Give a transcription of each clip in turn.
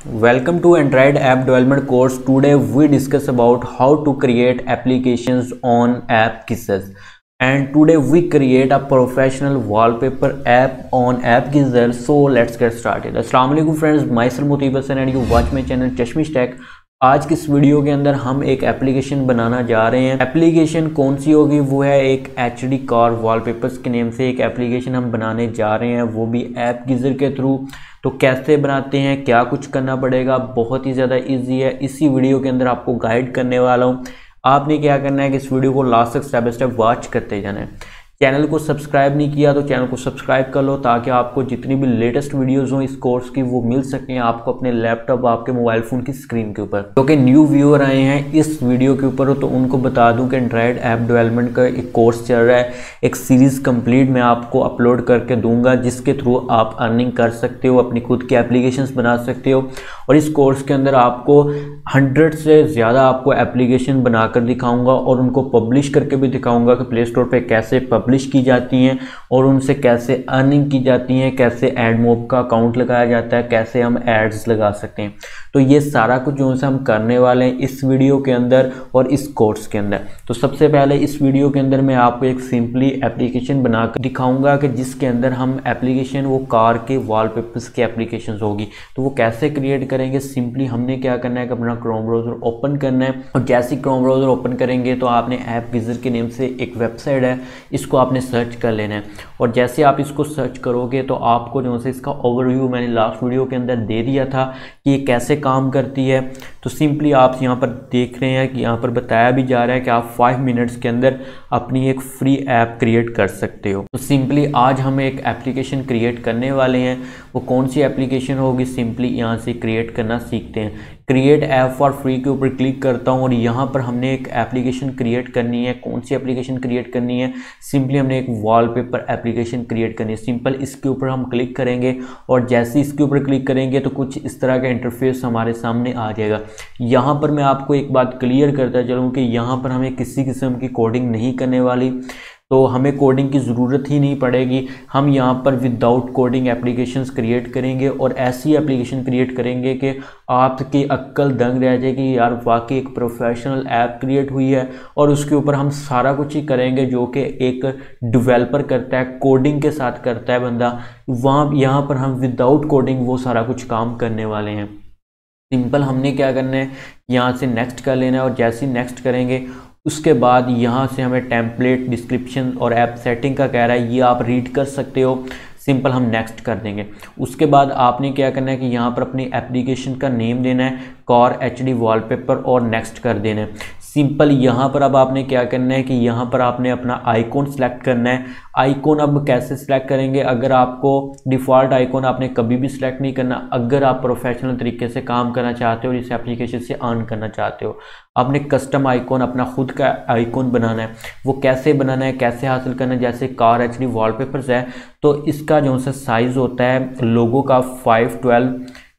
Welcome to Android app development course. Today we discuss about how to create applications on app Kisses. And today we create a professional wallpaper app on app Kisses. So let's get started. Assalamualaikum friends, myself Motiba Hasan and you watch my channel Chasmish Tech. आज की इस video के अंदर हम एक application बनाना जा रहे हैं। एप्लीकेशन कौन सी होगी, वो है एक एचडी कार वॉलपेपर्स के नेम से एक एप्लीकेशन हम बनाने जा रहे हैं, वो भी ऐप गीजर के थ्रू। तो कैसे बनाते हैं, क्या कुछ करना पड़ेगा, बहुत ही ज़्यादा इजी है। इसी वीडियो के अंदर आपको गाइड करने वाला हूँ। आपने क्या करना है कि इस वीडियो को लास्ट तक स्टेप बाय स्टेप वॉच करते जाना है। चैनल को सब्सक्राइब नहीं किया तो चैनल को सब्सक्राइब कर लो, ताकि आपको जितनी भी लेटेस्ट वीडियोस हो इस कोर्स की वो मिल सकें आपको अपने लैपटॉप, आपके मोबाइल फ़ोन की स्क्रीन के ऊपर। क्योंकि न्यू व्यूअर आए हैं इस वीडियो के ऊपर तो उनको बता दूं कि एंड्रॉयड ऐप डेवलपमेंट का एक कोर्स चल रहा है। एक सीरीज़ कंप्लीट मैं आपको अपलोड करके दूंगा, जिसके थ्रू आप अर्निंग कर सकते हो, अपनी खुद की एप्लीकेशंस बना सकते हो। और इस कोर्स के अंदर आपको 100 से ज़्यादा आपको एप्लीकेशन बनाकर दिखाऊंगा और उनको पब्लिश करके भी दिखाऊंगा कि प्ले स्टोर पर कैसे पब्लिश की जाती हैं और उनसे कैसे अर्निंग की जाती हैं, कैसे एड मोब का अकाउंट लगाया जाता है, कैसे हम एड्स लगा सकते हैं। तो ये सारा कुछ जो है हम करने वाले हैं इस वीडियो के अंदर और इस कोर्स के अंदर। तो सबसे पहले इस वीडियो के अंदर मैं आपको एक सिंपली एप्लीकेशन बनाकर दिखाऊंगा कि जिसके अंदर हम एप्लीकेशन वो कार के वॉलपेपर्स की एप्लीकेशन होगी। तो वो कैसे क्रिएट करेंगे, सिंपली हमने क्या करना है कि अपना क्रोम ब्राउज़र ओपन करना है। और जैसे ही क्रोम ब्राउज़र ओपन करेंगे तो आपने ऐप गीजर के नेम से एक वेबसाइट है, इसको आपने सर्च कर लेना है। और जैसे आप इसको सर्च करोगे तो आपको जो है इसका ओवरव्यू मैंने लास्ट वीडियो के अंदर दे दिया था कि ये कैसे काम करती है। तो सिंपली आप यहाँ पर देख रहे हैं कि यहाँ पर बताया भी जा रहा है कि आप 5 मिनट्स के अंदर अपनी एक फ्री ऐप क्रिएट कर सकते हो। तो सिंपली आज हम एक एप्लीकेशन क्रिएट करने वाले हैं। वो कौन सी एप्लीकेशन होगी, सिंपली यहाँ से क्रिएट करना सीखते हैं। क्रिएट ऐप फॉर फ्री के ऊपर क्लिक करता हूँ और यहाँ पर हमने एक एप्लीकेशन क्रिएट करनी है। कौन सी एप्लीकेशन क्रिएट करनी है, सिंपली हमने एक वॉलपेपर एप्लीकेशन क्रिएट करनी है। सिंपल इसके ऊपर हम क्लिक करेंगे और जैसे इसके ऊपर क्लिक करेंगे तो कुछ इस तरह का इंटरफेस हमारे सामने आ जाएगा। यहाँ पर मैं आपको एक बात क्लियर करता चलूँ कि यहाँ पर हमें किसी किस्म की कोडिंग नहीं करने वाली, तो हमें कोडिंग की ज़रूरत ही नहीं पड़ेगी। हम यहाँ पर विदाउट कोडिंग एप्लीकेशंस क्रिएट करेंगे और ऐसी एप्लीकेशन क्रिएट करेंगे कि आपकी अक्ल दंग रह जाएगी, यार वाकई एक प्रोफेशनल ऐप क्रिएट हुई है। और उसके ऊपर हम सारा कुछ ही करेंगे जो कि एक डेवलपर करता है, कोडिंग के साथ करता है बंदा। यहाँ पर हम विदाउट कोडिंग वो सारा कुछ काम करने वाले हैं। सिंपल हमने क्या करना है, यहाँ से नेक्स्ट कर लेना है और जैसे ही नेक्स्ट करेंगे उसके बाद यहाँ से हमें टेम्पलेट, डिस्क्रिप्शन और ऐप सेटिंग का कह रहा है, ये आप रीड कर सकते हो। सिंपल हम नेक्स्ट कर देंगे। उसके बाद आपने क्या करना है कि यहाँ पर अपनी एप्लीकेशन का नेम देना है, कार एचडी वॉलपेपर, और नेक्स्ट कर देना है। सिंपल यहाँ पर अब आपने क्या करना है कि यहाँ पर आपने अपना आइकॉन सेलेक्ट करना है। आइकॉन अब कैसे सिलेक्ट करेंगे, अगर आपको डिफ़ॉल्ट आइकॉन आपने कभी भी सिलेक्ट नहीं करना। अगर आप प्रोफेशनल तरीके से काम करना चाहते हो, इस एप्लीकेशन से अर्न करना चाहते हो, आपने कस्टम आइकॉन, अपना खुद का आइकॉन बनाना है। वो कैसे बनाना है, कैसे हासिल करना है, जैसे कार एचडी वॉलपेपर्स है तो इसका जो सा साइज़ होता है लोगो का 512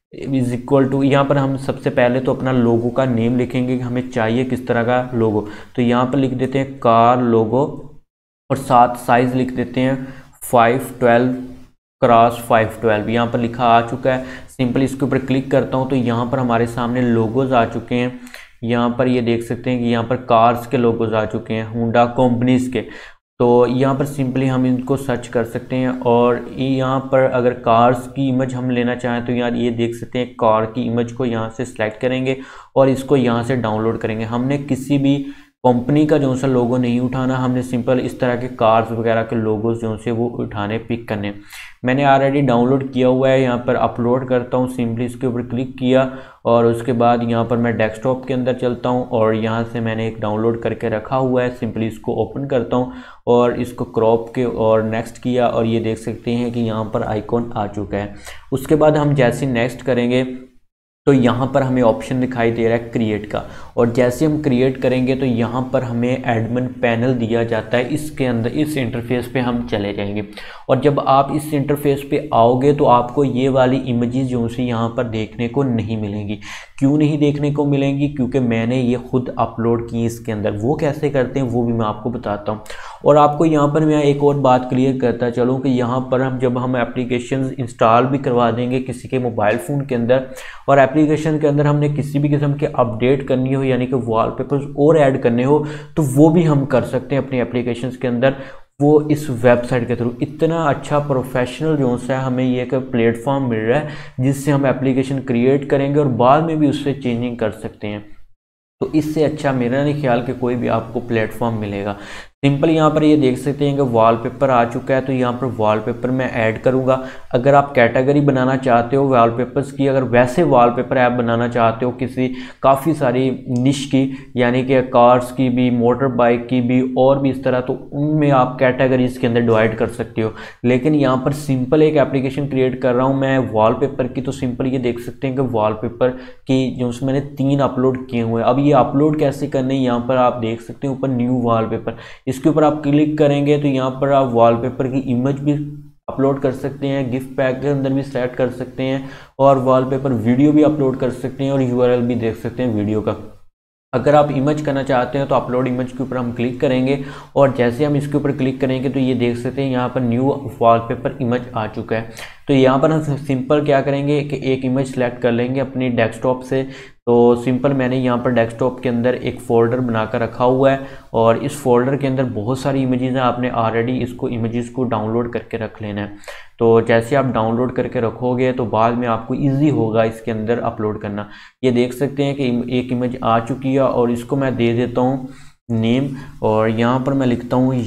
इज इक्वल टू, यहाँ पर हम सबसे पहले तो अपना लोगो का नेम लिखेंगे कि हमें चाहिए किस तरह का लोगो। तो यहाँ पर लिख देते हैं कार लोगो और साथ साइज़ लिख देते हैं 512 क्रॉस 512। यहाँ पर लिखा आ चुका है। सिंपल इसके ऊपर क्लिक करता हूँ तो यहाँ पर हमारे सामने लोगोज आ चुके हैं। यहाँ पर ये देख सकते हैं कि यहाँ पर कार्स के लोगोज आ चुके हैं, होंडा कंपनीज़ के। तो यहाँ पर सिंपली हम इनको सर्च कर सकते हैं और यहाँ पर अगर कार्स की इमेज हम लेना चाहें तो यार ये देख सकते हैं कार की इमेज को यहाँ से सिलेक्ट करेंगे और इसको यहाँ से डाउनलोड करेंगे। हमने किसी भी कंपनी का जो सा लोगो नहीं उठाना, हमने सिंपल इस तरह के कार्स वगैरह के लोगोस जो से वो उठाने, पिक करने। मैंने ऑलरेडी डाउनलोड किया हुआ है, यहाँ पर अपलोड करता हूँ। सिंपली इसके ऊपर क्लिक किया और उसके बाद यहाँ पर मैं डेस्कटॉप के अंदर चलता हूँ और यहाँ से मैंने एक डाउनलोड करके रखा हुआ है। सिंपली इसको ओपन करता हूँ और इसको क्रॉप के और नेक्स्ट किया और ये देख सकते हैं कि यहाँ पर आइकॉन आ चुका है। उसके बाद हम जैसे नेक्स्ट करेंगे तो यहाँ पर हमें ऑप्शन दिखाई दे रहा है क्रिएट का, और जैसे हम क्रिएट करेंगे तो यहाँ पर हमें एडमिन पैनल दिया जाता है। इसके अंदर इस इंटरफेस पे हम चले जाएंगे और जब आप इस इंटरफेस पे आओगे तो आपको ये वाली इमेजेस जो सी यहाँ पर देखने को नहीं मिलेंगी। क्यों नहीं देखने को मिलेंगी, क्योंकि मैंने ये खुद अपलोड की इसके अंदर। वो कैसे करते हैं वो भी मैं आपको बताता हूँ। और आपको यहाँ पर मैं एक और बात क्लियर करता चलूँ कि यहाँ पर हम जब हम एप्लीकेशन इंस्टॉल भी करवा देंगे किसी के मोबाइल फ़ोन के अंदर और एप्लीकेशन के अंदर हमने किसी भी किस्म के अपडेट करनी हो यानी कि वॉलपेपर्स और ऐड करने हो तो वो भी हम कर सकते हैं अपनी एप्लीकेशन के अंदर, वो इस वेबसाइट के थ्रू। इतना अच्छा प्रोफेशनल जो है हमें ये एक प्लेटफॉर्म मिल रहा है जिससे हम एप्लीकेशन क्रिएट करेंगे और बाद में भी उससे चेंजिंग कर सकते हैं। तो इससे अच्छा मेरा नहीं ख्याल कि कोई भी आपको प्लेटफॉर्म मिलेगा। सिंपल यहाँ पर ये देख सकते हैं कि वॉलपेपर आ चुका है, तो यहाँ पर वॉलपेपर मैं ऐड करूँगा। अगर आप कैटेगरी बनाना चाहते हो वॉलपेपर्स की, अगर वैसे वॉलपेपर ऐप बनाना चाहते हो किसी काफ़ी सारी निश की यानी कि कार्स की भी, मोटर बाइक की भी और भी इस तरह, तो उनमें आप कैटेगरीज के अंदर डिवाइड कर सकते हो। लेकिन यहाँ पर सिंपल एक एप्लीकेशन क्रिएट कर रहा हूँ मैं वॉलपेपर की, तो सिंपल ये देख सकते हैं कि वॉलपेपर की जो उसमें मैंने 3 अपलोड किए हुए हैं। अब ये अपलोड कैसे करने, यहाँ पर आप देख सकते हैं ऊपर न्यू वॉलपेपर, इसके ऊपर आप क्लिक करेंगे तो यहाँ पर आप वॉलपेपर की इमेज भी अपलोड कर सकते हैं, गिफ्ट पैक के अंदर भी सेट कर सकते हैं और वॉलपेपर वीडियो भी अपलोड कर सकते हैं और यूआरएल भी देख सकते हैं वीडियो का। अगर आप इमेज करना चाहते हैं तो अपलोड इमेज के ऊपर हम क्लिक करेंगे और जैसे हम इसके ऊपर क्लिक करेंगे तो ये देख सकते हैं यहाँ पर न्यू वॉलपेपर इमेज आ चुका है। तो यहाँ पर हम सिंपल क्या करेंगे कि एक इमेज सेलेक्ट कर लेंगे अपनी डेस्कटॉप से। तो सिंपल मैंने यहाँ पर डेस्कटॉप के अंदर एक फ़ोल्डर बनाकर रखा हुआ है और इस फोल्डर के अंदर बहुत सारी इमेजेस हैं, आपने ऑलरेडी इसको इमेजेस को डाउनलोड करके रख लेना है। तो जैसे आप डाउनलोड करके रखोगे तो बाद में आपको इजी होगा इसके अंदर अपलोड करना। ये देख सकते हैं कि एक इमेज आ चुकी है और इसको मैं दे देता हूँ नेम और यहाँ पर मैं लिखता हूँ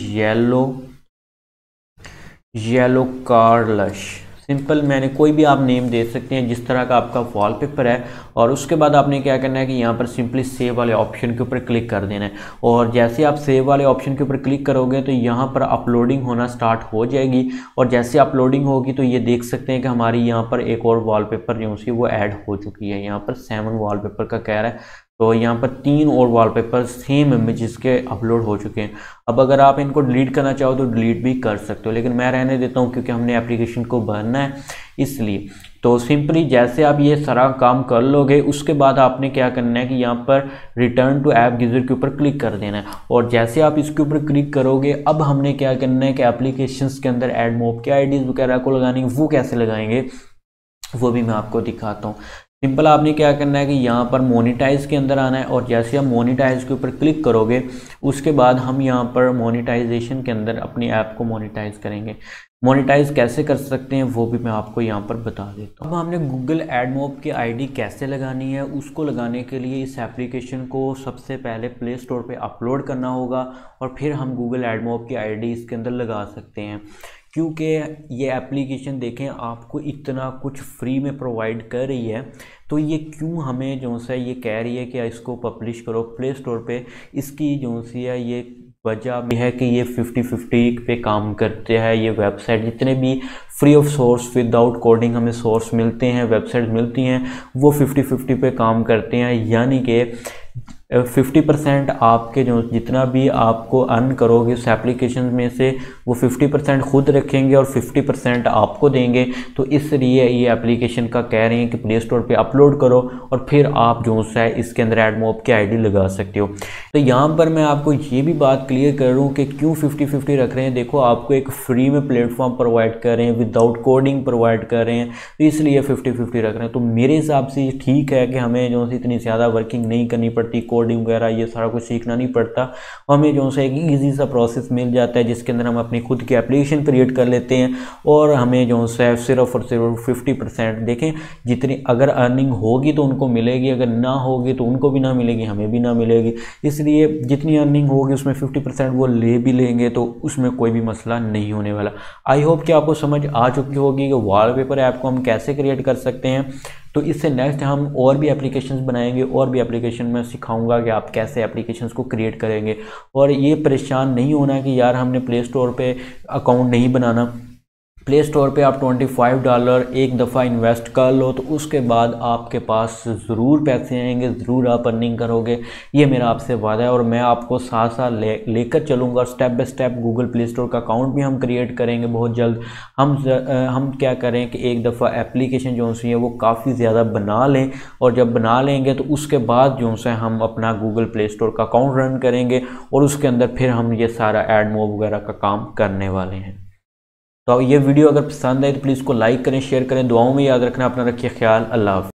येलो कार्लश। सिंपल मैंने कोई भी आप नेम दे सकते हैं जिस तरह का आपका वॉलपेपर है और उसके बाद आपने क्या करना है कि यहाँ पर सिंपली सेव वाले ऑप्शन के ऊपर क्लिक कर देना है और जैसे आप सेव वाले ऑप्शन के ऊपर क्लिक करोगे तो यहाँ पर अपलोडिंग होना स्टार्ट हो जाएगी और जैसे अपलोडिंग होगी तो ये देख सकते हैं कि हमारी यहाँ पर एक और वॉलपेपर जो सी वो ऐड हो चुकी है। यहाँ पर 7 वॉलपेपर का कह रहा है, तो यहाँ पर 3 और वॉलपेपर सेम इमेजेस के अपलोड हो चुके हैं। अब अगर आप इनको डिलीट करना चाहो तो डिलीट भी कर सकते हो, लेकिन मैं रहने देता हूँ क्योंकि हमने एप्लीकेशन को भरना है इसलिए। तो सिंपली जैसे आप ये सारा काम कर लोगे उसके बाद आपने क्या करना है कि यहाँ पर रिटर्न टू ऐप गीजर के ऊपर क्लिक कर देना है और जैसे आप इसके ऊपर क्लिक करोगे अब हमने क्या करना है कि एप्लीकेशंस के अंदर ऐड मोब के आईडीज वगैरह को लगानी, वो कैसे लगाएंगे वो भी मैं आपको दिखाता हूँ। सिंपल आपने क्या करना है कि यहाँ पर मोनेटाइज के अंदर आना है और जैसे आप मोनेटाइज के ऊपर क्लिक करोगे उसके बाद हम यहाँ पर मोनेटाइजेशन के अंदर अपनी ऐप को मोनेटाइज करेंगे। मोनेटाइज कैसे कर सकते हैं वो भी मैं आपको यहाँ पर बता देता हूँ। अब हमने गूगल एडमोब की आईडी कैसे लगानी है, उसको लगाने के लिए इस एप्लीकेशन को सबसे पहले प्ले स्टोर पे अपलोड करना होगा और फिर हम गूगल एडमोब की आईडी इसके अंदर लगा सकते हैं। क्योंकि ये एप्लीकेशन देखें आपको इतना कुछ फ्री में प्रोवाइड कर रही है तो ये क्यों हमें जो सा ये कह रही है कि इसको पब्लिश करो प्ले स्टोर पे, इसकी जो सी है ये वजह भी है कि ये 50-50 पे काम करते हैं। ये वेबसाइट जितने भी free of source without coding हमें सोर्स मिलते हैं, वेबसाइट मिलती हैं, वो 50-50 पे काम करते हैं। यानी कि 50% आपके जो जितना भी आपको अर्न करोगे उस एप्लीकेशन में से वो 50% खुद रखेंगे और 50% आपको देंगे। तो इसलिए ये एप्लीकेशन का कह रहे हैं कि प्ले स्टोर पे अपलोड करो और फिर आप जो है इसके अंदर एडमोब की आईडी लगा सकते हो। तो यहाँ पर मैं आपको ये भी बात क्लियर कर रहा हूँ कि क्यों 50-50 रख रहे हैं। देखो आपको एक फ्री में प्लेटफॉर्म प्रोवाइड कर रहे हैं, विदाउट कोडिंग प्रोवाइड कर रहे हैं, तो इसलिए 50-50 रख रहे हैं। तो मेरे हिसाब से ये ठीक है कि हमें जो इतनी ज़्यादा वर्किंग नहीं करनी पड़ती, कोडिंग वगैरह ये सारा कुछ सीखना नहीं पड़ता, हमें जो है एक ईजी सा प्रोसेस मिल जाता है जिसके अंदर हम अपनी खुद की एप्लीकेशन क्रिएट कर लेते हैं और हमें जो है सिर्फ और सिर्फ 50% देखें जितनी अगर अर्निंग होगी तो उनको मिलेगी, अगर ना होगी तो उनको भी ना मिलेगी, हमें भी ना मिलेगी। इसलिए जितनी अर्निंग होगी उसमें 50% वो ले भी लेंगे तो उसमें कोई भी मसला नहीं होने वाला। आई होप कि आपको समझ आ चुकी होगी कि वॉलपेपर ऐप को हम कैसे क्रिएट कर सकते हैं। तो इससे नेक्स्ट हम और भी एप्लीकेशंस बनाएंगे और भी एप्लीकेशन में सिखाऊंगा कि आप कैसे एप्लीकेशंस को क्रिएट करेंगे। और ये परेशान नहीं होना कि यार हमने प्ले स्टोर पे अकाउंट नहीं बनाना, प्ले स्टोर पे आप $25 एक दफ़ा इन्वेस्ट कर लो तो उसके बाद आपके पास ज़रूर पैसे आएंगे, ज़रूर आप अर्निंग करोगे। ये मेरा आपसे वादा है और मैं आपको साथ साथ लेकर चलूँगा step by step. Google Play Store का अकाउंट भी हम क्रिएट करेंगे बहुत जल्द। हम क्या करें कि एक दफ़ा एप्लीकेशन जो सी है वो काफ़ी ज़्यादा बना लें, और जब बना लेंगे तो उसके बाद जो से हम अपना गूगल प्ले स्टोर का अकाउंट रन करेंगे और उसके अंदर फिर हम ये सारा ऐड मोब वगैरह का काम करने वाले हैं। तो ये वीडियो अगर पसंद आए तो प्लीज़ को लाइक करें, शेयर करें, दुआओं में याद रखना। अपना रखिए ख्याल। अल्लाह हाफ़िज़।